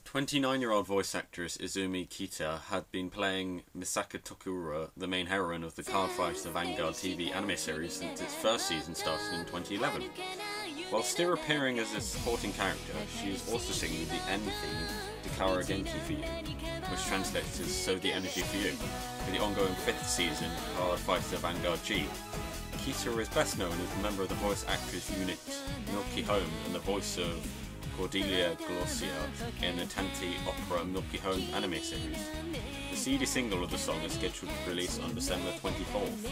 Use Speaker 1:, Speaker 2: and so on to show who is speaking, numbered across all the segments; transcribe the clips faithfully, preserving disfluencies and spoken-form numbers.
Speaker 1: twenty-nine-year-old voice actress Izumi Kita had been playing Misaka Tokura, the main heroine of the Card Fighter Vanguard T V anime series since its first season started in twenty eleven. While still appearing as a supporting character, she is also singing the end theme, Dakara Genki for You, which translates as So the Energy for You, for the ongoing fifth season, Card Fighter Vanguard G. Kita is best known as a member of the voice actress unit Milky Home and the voice of Cordelia Glossia in the Tanti opera Milky Home anime series. The C D single of the song is scheduled for release on December twenty-fourth.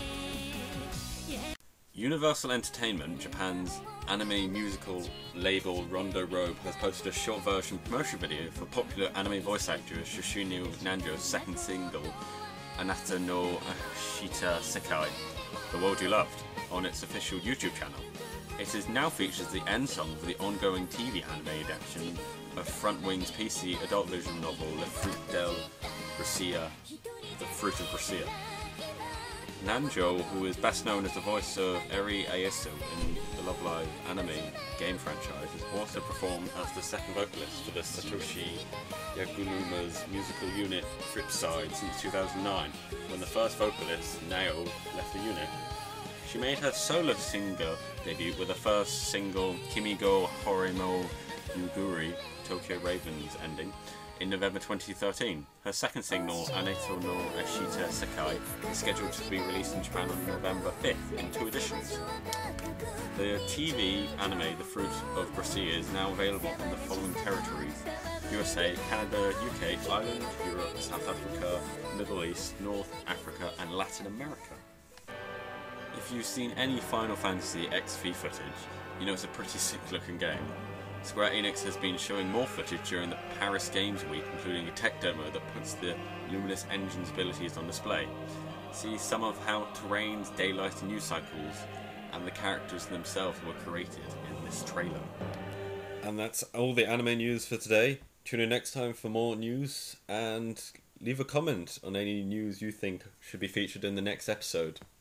Speaker 1: Universal Entertainment, Japan's anime musical label Rondo Robe, has posted a short version promotion video for popular anime voice actress Yoshino Nanjo's second single, Anata no Ashita Sekai, The World You Loved, on its official YouTube channel. It is now featured as the end song for the ongoing T V anime adaptation of Front Wing's P C adult vision novel Le Fruit del Brescia, The Fruit of Brescia. Nanjo, who is best known as the voice of Eri Aesu in the Love Live anime game franchise, has also performed as the second vocalist for the Satoshi Yagunuma's musical unit Flipside since two thousand nine, when the first vocalist, Nao, left the unit. She made her solo singer debut with the first single, Kimigo Horimo Yuguri, Tokyo Ravens ending, in November twenty thirteen. Her second single, Aneto no Ashita Sekai, is scheduled to be released in Japan on November fifth in two editions. The T V anime The Fruit of Brescia is now available in the following territories: U S A, Canada, U K, Ireland, Europe, South Africa, Middle East, North Africa and Latin America. If you've seen any Final Fantasy X V footage, you know it's a pretty sick looking game. Square Enix has been showing more footage during the Paris Games Week, including a tech demo that puts the Luminous Engine's abilities on display. See some of how terrains, daylight and news cycles and the characters themselves were created in this trailer. And that's all the anime news for today. Tune in next time for more news and leave a comment on any news you think should be featured in the next episode.